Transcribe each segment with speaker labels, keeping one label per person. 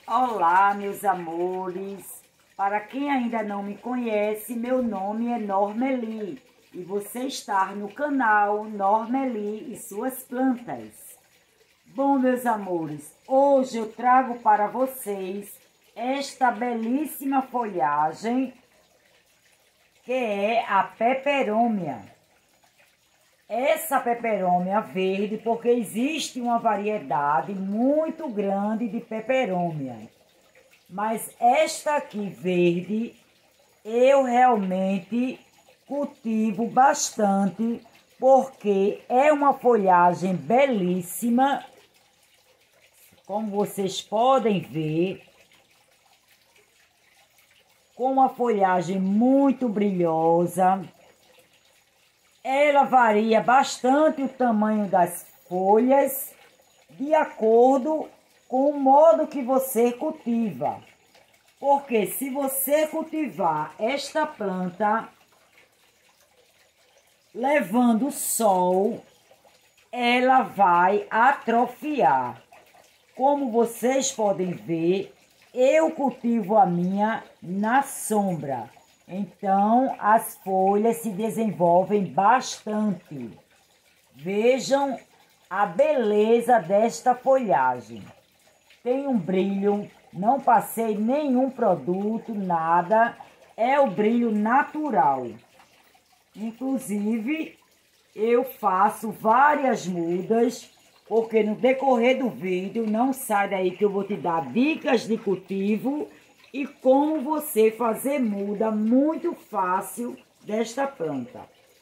Speaker 1: Olá, meus amores. Para quem ainda não me conhece, meu nome é Normeli e você está no canal Normeli e suas plantas. Bom, meus amores, hoje eu trago para vocês esta belíssima folhagem que é a peperômia. Essa peperômia verde, porque existe uma variedade muito grande de peperômia. Mas esta aqui verde, eu realmente cultivo bastante, porque é uma folhagem belíssima. Como vocês podem ver, com uma folhagem muito brilhosa. Ela varia bastante o tamanho das folhas, de acordo com o modo que você cultiva. Porque se você cultivar esta planta levando sol, ela vai atrofiar. Como vocês podem ver, eu cultivo a minha na sombra. Então, as folhas se desenvolvem bastante. Vejam a beleza desta folhagem. Tem um brilho, não passei nenhum produto, nada. É o brilho natural. Inclusive, eu faço várias mudas, porque no decorrer do vídeo, não sai daí que eu vou te dar dicas de cultivo e como você fazer muda muito fácil desta planta.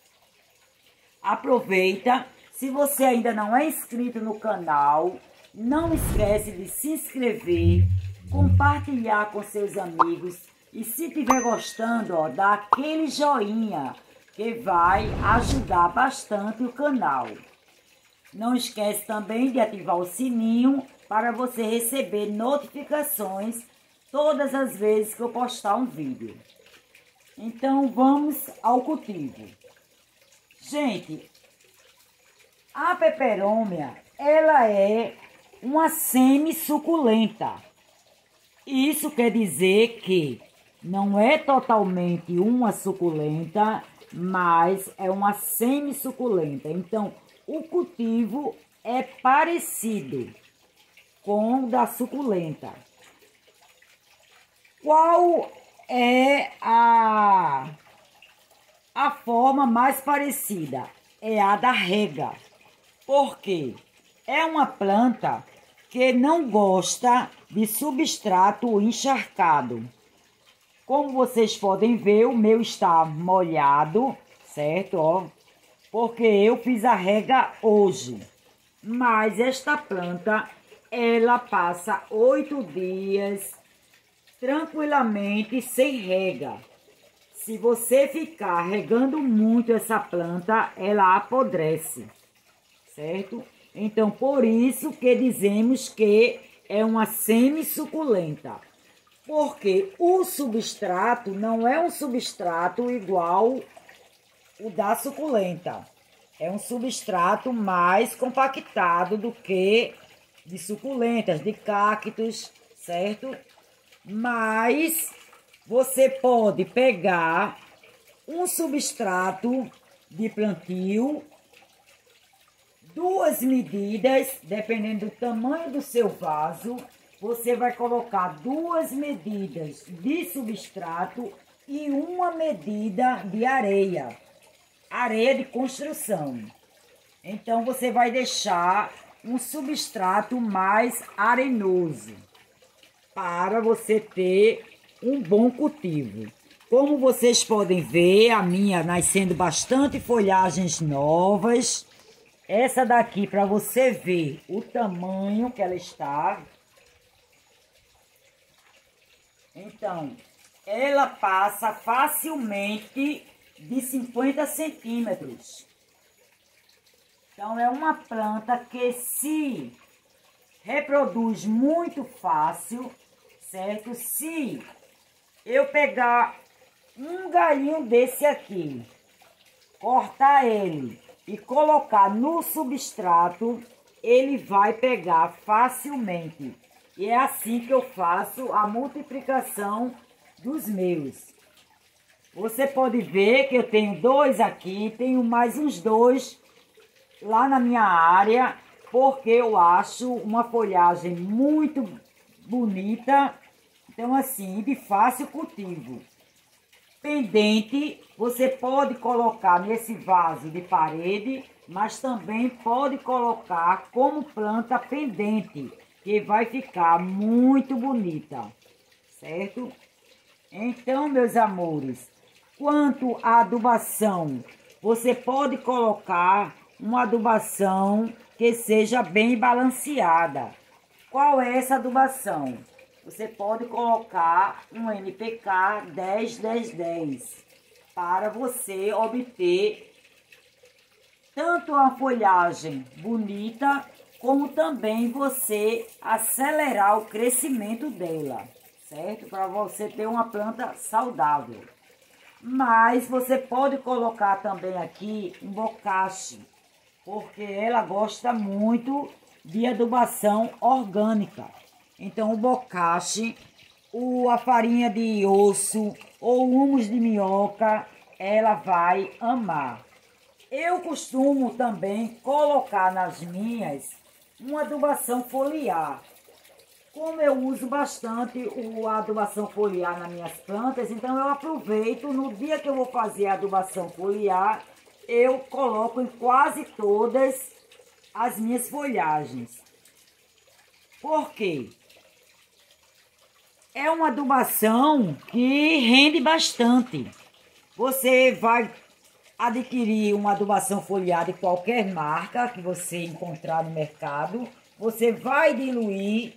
Speaker 1: Aproveita, se você ainda não é inscrito no canal, não esquece de se inscrever, compartilhar com seus amigos e se estiver gostando, ó, dá aquele joinha que vai ajudar bastante o canal. Não esquece também de ativar o sininho para você receber notificações todas as vezes que eu postar um vídeo. Então, vamos ao cultivo. Gente, a peperômia, ela é uma semi-suculenta. Isso quer dizer que não é totalmente uma suculenta, mas é uma semi-suculenta. Então, o cultivo é parecido com o da suculenta. Qual é a forma mais parecida? É a da rega. Por quê? É uma planta que não gosta de substrato encharcado. Como vocês podem ver, o meu está molhado, certo? Ó, porque eu fiz a rega hoje. Mas esta planta, ela passa 8 dias tranquilamente sem rega. Se você ficar regando muito essa planta, ela apodrece, certo? Então, por isso que dizemos que é uma semi-suculenta. Porque o substrato não é um substrato igual o da suculenta. É um substrato mais compactado do que de suculentas, de cactos, certo? Mas você pode pegar um substrato de plantio, 2 medidas, dependendo do tamanho do seu vaso, você vai colocar 2 medidas de substrato e 1 medida de areia, areia de construção. Então, você vai deixar um substrato mais arenoso, para você ter um bom cultivo. Como vocês podem ver, a minha nascendo bastante folhagens novas. Essa daqui, para você ver o tamanho que ela está. Então, ela passa facilmente de 50 centímetros. Então, é uma planta que se reproduz muito fácil, certo? Se eu pegar um galhinho desse aqui, cortar ele e colocar no substrato, ele vai pegar facilmente. E é assim que eu faço a multiplicação dos meus. Você pode ver que eu tenho 2 aqui, tenho mais uns 2 lá na minha área, porque eu acho uma folhagem muito bonita, então assim, de fácil cultivo. Pendente, você pode colocar nesse vaso de parede, mas também pode colocar como planta pendente, que vai ficar muito bonita, certo? Então, meus amores, quanto à adubação, você pode colocar uma adubação que seja bem balanceada. Qual é essa adubação? Você pode colocar um NPK 10-10-10 para você obter tanto a folhagem bonita, como também você acelerar o crescimento dela, certo? Para você ter uma planta saudável. Mas você pode colocar também aqui um bocache, porque ela gosta muito de adubação orgânica. Então o bocache, a farinha de osso ou humus de minhoca, ela vai amar. Eu costumo também colocar nas minhas uma adubação foliar. Como eu uso bastante a adubação foliar nas minhas plantas, então eu aproveito, no dia que eu vou fazer a adubação foliar, eu coloco em quase todas as minhas folhagens. Por quê? É uma adubação que rende bastante. Você vai adquirir uma adubação foliar de qualquer marca que você encontrar no mercado. Você vai diluir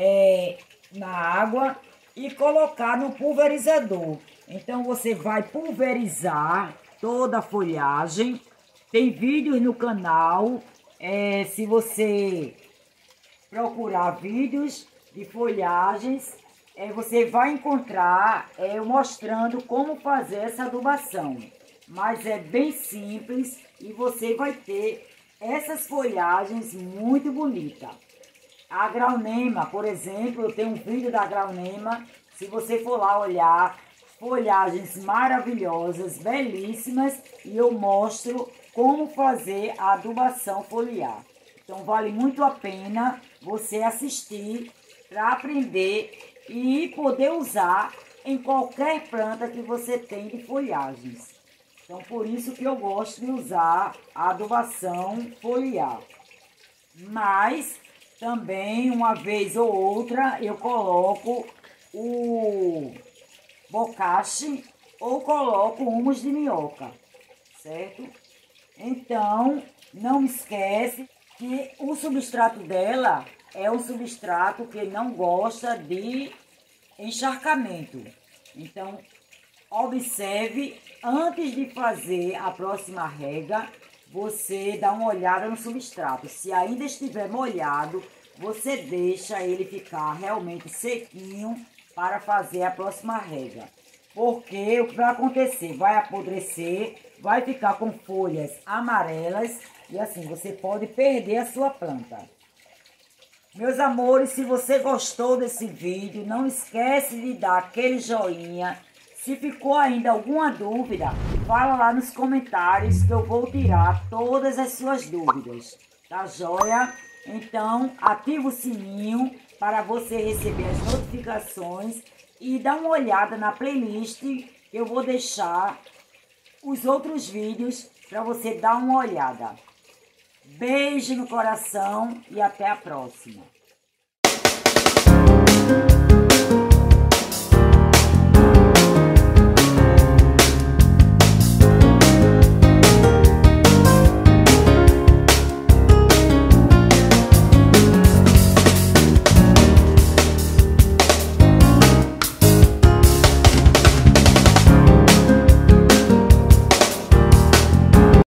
Speaker 1: na água e colocar no pulverizador. Então você vai pulverizar toda a folhagem. Tem vídeos no canal, se você procurar vídeos de folhagens, você vai encontrar mostrando como fazer essa adubação. Mas é bem simples e você vai ter essas folhagens muito bonitas. A Agraunema, por exemplo, eu tenho um vídeo da Agraunema. Se você for lá olhar, folhagens maravilhosas, belíssimas, e eu mostro como fazer a adubação foliar. Então vale muito a pena você assistir para aprender e poder usar em qualquer planta que você tem de folhagens. Então por isso que eu gosto de usar a adubação foliar. Mas também, uma vez ou outra, eu coloco o bocache ou coloco humus de minhoca, certo? Então, não esquece que o substrato dela é um substrato que não gosta de encharcamento. Então, observe, antes de fazer a próxima rega, você dá uma olhada no substrato. Se ainda estiver molhado, você deixa ele ficar realmente sequinho para fazer a próxima rega. Porque o que vai acontecer? Vai apodrecer, vai ficar com folhas amarelas e assim você pode perder a sua planta. Meus amores, se você gostou desse vídeo, não esquece de dar aquele joinha. Se ficou ainda alguma dúvida, fala lá nos comentários que eu vou tirar todas as suas dúvidas. Tá joia? Então, ativa o sininho para você receber as notificações e dá uma olhada na playlist que eu vou deixar os outros vídeos para você dar uma olhada. Beijo no coração e até a próxima.